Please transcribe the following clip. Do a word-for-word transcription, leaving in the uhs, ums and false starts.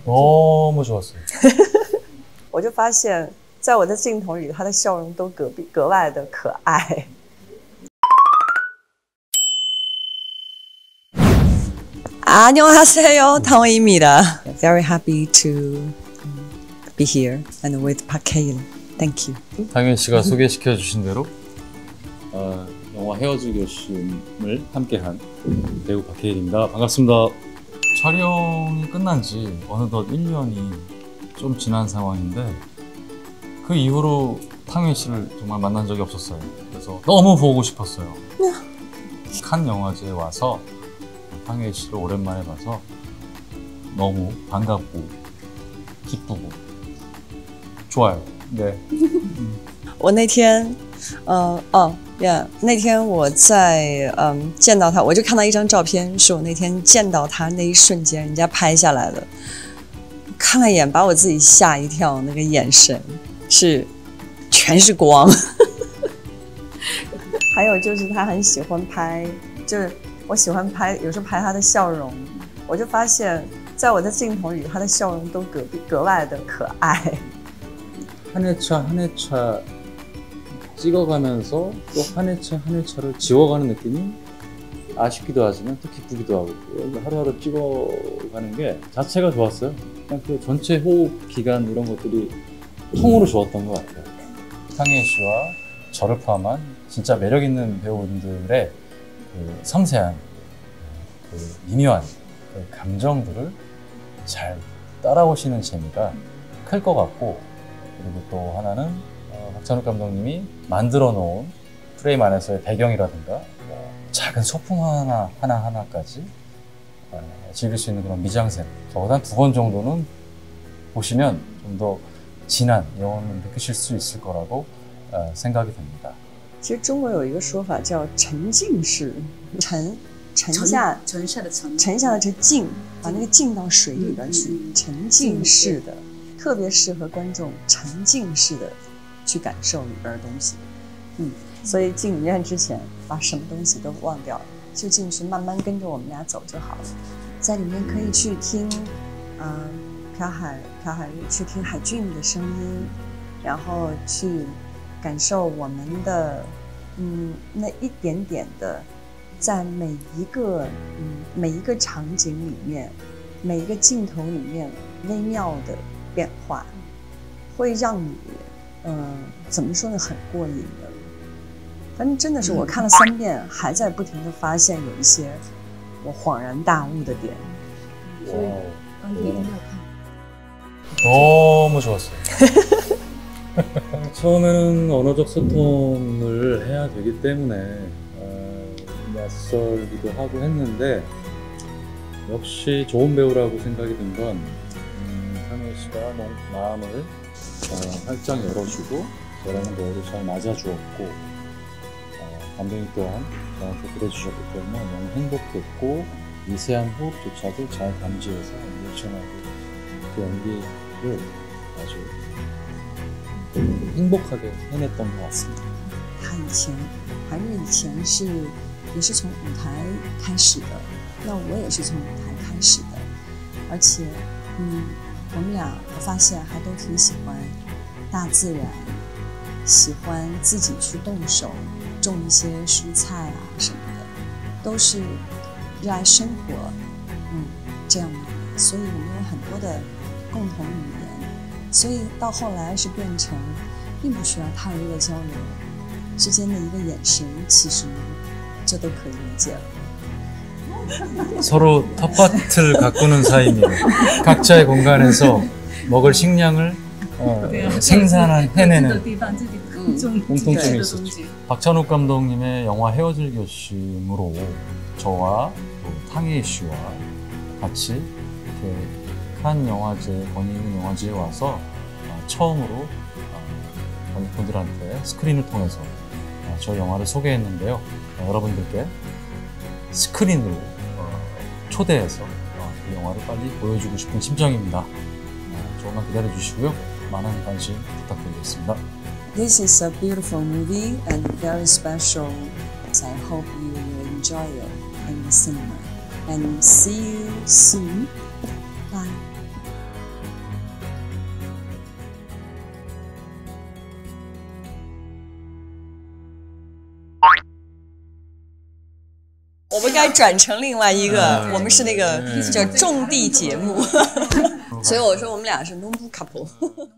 너무 좋았어요. 我就发现在我的镜头里他的笑容都格格外的可爱。 안녕하세요, 탕웨이입니다. Very happy to be here and with Park Hae-il. Thank you. 당연 씨가 소개시켜 주신 대로 어, 영화 헤어질 결심을 함께한 배우 박해일입니다. 반갑습니다. 촬영이 끝난 지 어느덧 일 년이 좀 지난 상황인데 그 이후로 탕웨이 씨를 정말 만난 적이 없었어요. 그래서 너무 보고 싶었어요. 칸 영화제에 와서 탕웨이 씨를 오랜만에 봐서 너무 반갑고 기쁘고 좋아요. 네. 我那天，呃，哦 ，yeah， 那天我在嗯、呃、见到他，我就看到一张照片，是我那天见到他那一瞬间人家拍下来的，看了一眼把我自己吓一跳，那个眼神是全是光。还有就是他很喜欢拍，就是我喜欢拍，有时候拍他的笑容，我就发现在我的镜头里他的笑容都格格外的可爱。 한 회차 한 회차 찍어가면서 또 한 회차 한 회차를 지워가는 느낌이 아쉽기도 하지만 또 기쁘기도 하고 하루하루 찍어가는 게 자체가 좋았어요. 그냥 그 전체 호흡 기간 이런 것들이 통으로 좋았던 것 같아요. 탕웨이 씨와 저를 포함한 진짜 매력 있는 배우분들의 그 섬세한 그 미묘한 그 감정들을 잘 따라오시는 재미가 클 것 같고, 그리고 또 하나는 어, 박찬욱 감독님이 만들어 놓은 프레임 안에서의 배경이라든가 뭐 작은 소품 하나 하나 하나까지 어, 즐길 수 있는 그런 미장센, 적어도 한 두 번 정도는 보시면 좀 더 진한 영혼을 느끼실 수 있을 거라고 어, 생각이 됩니다. 其实中国有一个说法叫沉浸式，沉沉下沉下的沉， 沉下的这浸，把那个浸到水里边去，沉浸式的。 特别适合观众沉浸式的去感受里边的东西，嗯，所以进影院之前把什么东西都忘掉了，就进去慢慢跟着我们俩走就好了。在里面可以去听，嗯、呃，朴海朴海日去听海俊的声音，然后去感受我们的，嗯，那一点点的，在每一个嗯每一个场景里面，每一个镜头里面微妙的 变化会让你，嗯、呃，怎么说呢，很过瘾的。反正真的是我看了三遍，还在不停的发现有一些我恍然大悟的点。 所以当天一定要看。 너무 좋았어요. 처음에는 언어적 소통을 해야 되기 때문에 어, 낯설기도 하고 했는데 역시 좋은 배우라고 생각이 든 건 탕웨이 씨가 마음을 어, 활짝 열어주고 저라는 배우를 잘 맞아주었고 어, 감독님 또한 저한테 그래주셨기 때문에 너무 행복했고 미세한 호흡조차도 잘 감지해서 리액션하고 그 연기를 아주 행복하게 해냈던 것 같습니다. 他以前，韩日以前是也是从舞台开始的，那我也是从舞台开始的，而且，嗯。 我们俩，我发现还都挺喜欢大自然，喜欢自己去动手种一些蔬菜啊什么的，都是热爱生活，嗯，这样的人，所以我们有很多的共同语言，所以到后来是变成，并不需要太多的交流，之间的一个眼神，其实就都可以理解了。 서로 텃밭을 가꾸는 사이입니다. 각자의 공간에서 먹을 식량을 어, 생산한 해내는 공통점이 있었죠. 박찬욱 감독님의 영화 헤어질 결심으로 저와 또 탕웨이 씨와 같이 이렇게 칸 영화제, 권익위 영화제에 와서 어, 처음으로 어, 관객분들한테 스크린을 통해서 어, 저 영화를 소개했는데요. 어, 여러분들께 스크린으로 어, 초대해서 어, 이 영화를 빨리 보여주고 싶은 심정입니다. 어, 조금만 기다려주시고요. 많은 관심 부탁드리겠습니다. This is a beautiful movie and very special. I hope you will enjoy it in the cinema. And see you soon. Bye. 我们该转成另外一个， 嗯我们是那个嗯叫种地节目，所以我说我们俩是农夫 couple。